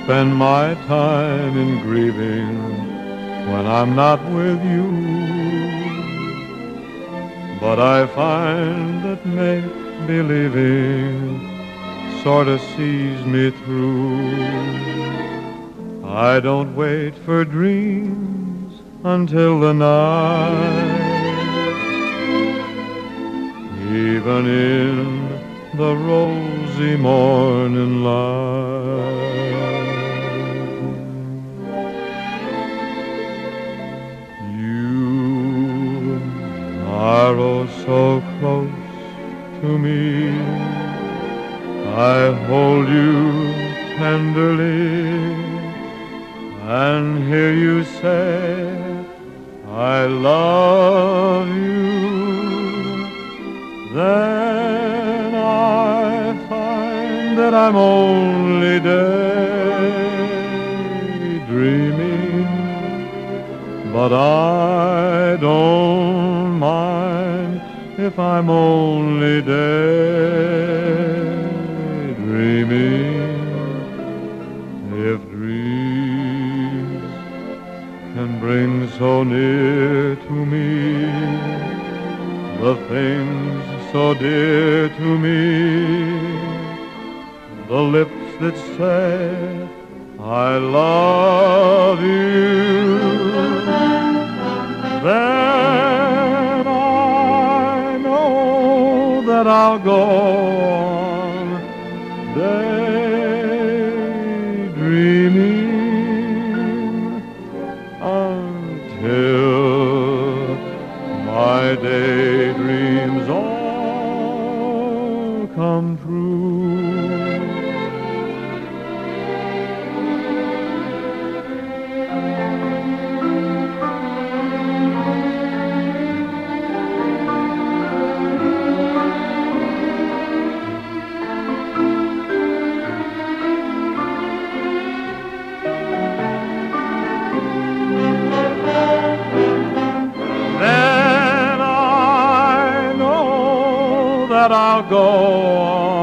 spend my time in grieving when I'm not with you. But I find that make-believing sort of sees me through. I don't wait for dreams until the night, even in the rosy morning light. You are oh so close to me. I hold you tenderly and hear you say, I love you. Then I find that I'm only daydreaming, but I don't mind if I'm only daydreaming. If dreams can bring so near to me the things so dear to me, the lips that say I love you, then I know that I'll go on daydreaming until my daydreams all come true. Then I know that I'll go on